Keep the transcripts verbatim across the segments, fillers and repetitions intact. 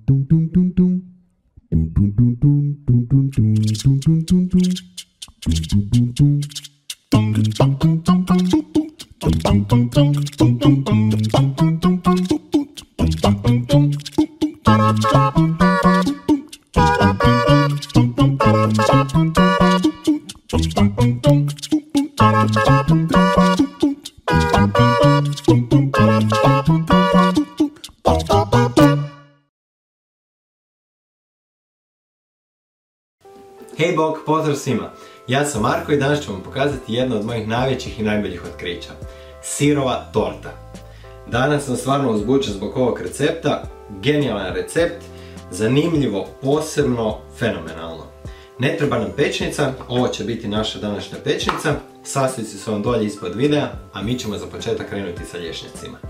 Hej bok, pozdrav svima! Ja sam Marko i danas ću vam pokazati jedno od mojih najvećih i najboljih otkrića. Sirova torta. Danas sam stvarno uzbuđen zbog ovog recepta. Genijalan recept, zanimljivo, posebno, fenomenalno. Ne treba nam pečnica, ovo će biti naša današnja pečnica. Sastojci su vam dolje ispod videa, a mi ćemo za početak krenuti sa lješnjacima.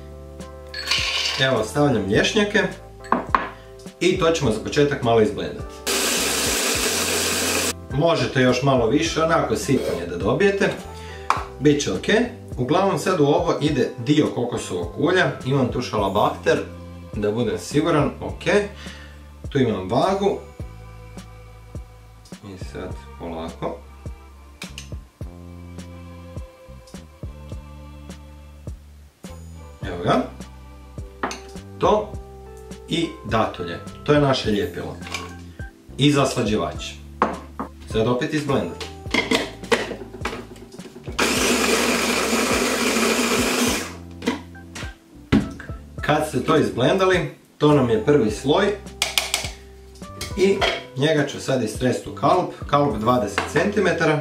Evo, stavljam lješnjake i to ćemo za početak malo izblendati. Možete još malo više, onako sitnije da dobijete. Biće ok. Uglavnom sad u ovo ide dio kokosovog ulja. Imam tu šalabahter, da budem siguran, ok. Tu imam vagu. I sad polako. Evo ga. To i datulje. To je naše ljepilo. I zaslađivač. Sad opet izblendati. Kad ste to izblendali, to nam je prvi sloj i njega ću sad istresti u kalup, kalup dvadeset centimetara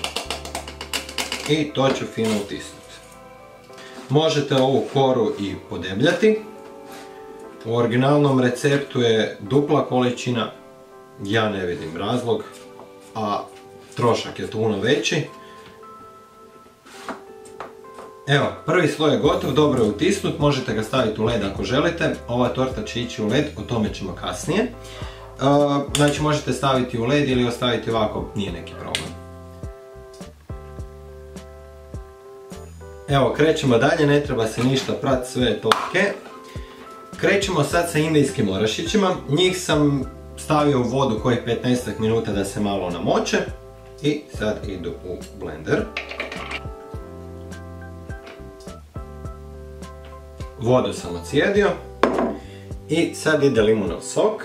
i to ću fino utisnuti. Možete ovu koru i podebljati. U originalnom receptu je dupla količina, ja ne vidim razlog, a trošak je tu puno veći. Evo, prvi sloj je gotov, dobro je utisnut, možete ga staviti u led ako želite. Ova torta će ići u led, o tome ćemo kasnije. Znači možete staviti u led ili ostaviti ovako, nije neki problem. Evo, krećemo dalje, ne treba se ništa prati, sve je to ok. Krećemo sad sa indijskim orašićima, njih sam stavio u vodu kojih petnaestak minuta da se malo namoče i sad idu u blender. Vodu sam ocijedio i sad ide limunov sok.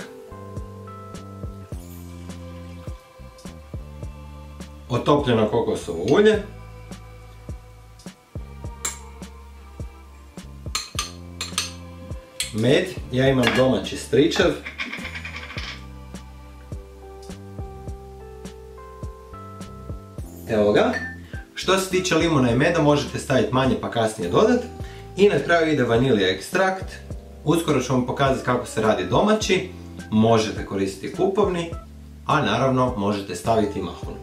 Otopljeno kokosovo ulje. Med, ja imam domaći stričev. Evo ga. Što se tiče limuna i meda možete staviti manje pa kasnije dodati. I na kraju ide vanilija ekstrakt. Uskoro ću vam pokazati kako se radi domaći. Možete koristiti kupovni, a naravno možete staviti i mahun.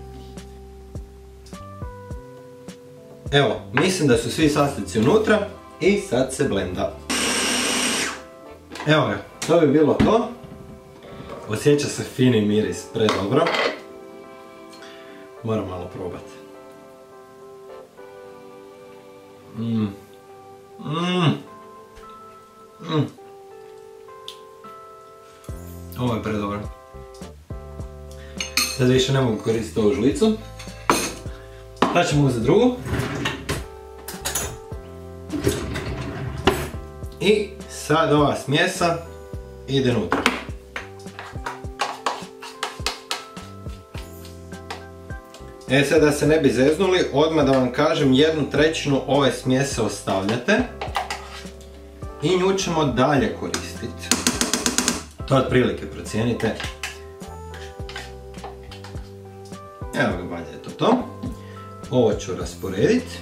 Evo, mislim da su svi sastojci unutra i sad se blenda. Evo ga, to bi bilo to. Osjeća se fini miris, predobro. Moram malo probati. Mmm. Mmm. Mmm. Ovo je predobro. Sad više ne mogu koristiti ovu žlicu. Sad ćemo uzeti drugu. I sad ova smjesa ide unutra. E sad da se ne bi zeznuli, odmah da vam kažem, jednu trećinu ove smjese ostavljate i nju ćemo dalje koristiti. To otprilike procijenite. Evo ga, valja je to to. Ovo ću rasporediti.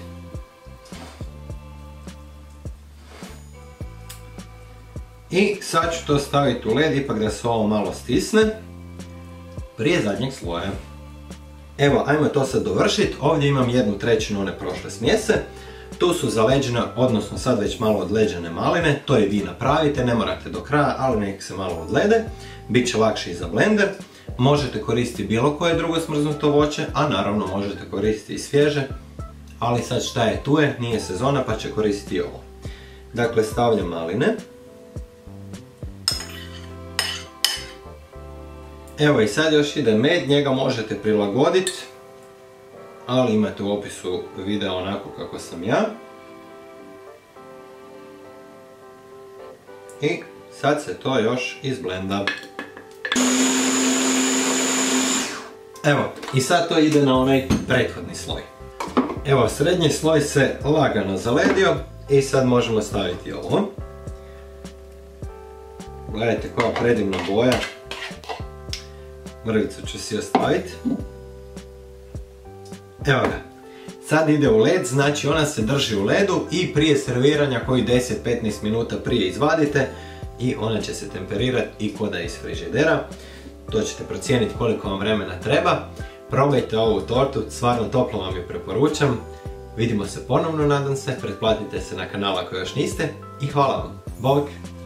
I sad ću to staviti u led, ipak da se ovo malo stisne prije zadnjeg sloja. Evo, ajmo to sad dovršiti. Ovdje imam jednu trećinu one prošle smjese. Tu su zaleđene, odnosno sad već malo odleđene maline. To i vi napravite, ne morate do kraja, ali nek se malo odlede. Biće lakše i za blender. Možete koristiti bilo koje drugo smrznuto voće, a naravno možete koristiti i svježe. Ali sad šta je tu je, nije sezona pa će koristiti i ovo. Dakle, stavljam maline. Evo i sad još ide med, njega možete prilagoditi, ali imate u opisu videa onako kako sam ja. I sad se to još izblenda. Evo, i sad to ide na onaj prethodni sloj. Evo, srednji sloj se lagano zaledio i sad možemo staviti ovo. Gledajte koja predivna boja. Mrvicu ću si ostaviti. Evo ga. Sad ide u led, znači ona se drži u ledu i prije serviranja koji deset do petnaest minuta prije izvadite i ona će se temperirati i ko da je iz frižidera. To ćete procijeniti koliko vam vremena treba. Probajte ovu tortu, stvarno toplo vam ju preporučam. Vidimo se ponovno, nadam se, pretplatite se na kanal ako još niste i hvala vam. Bog!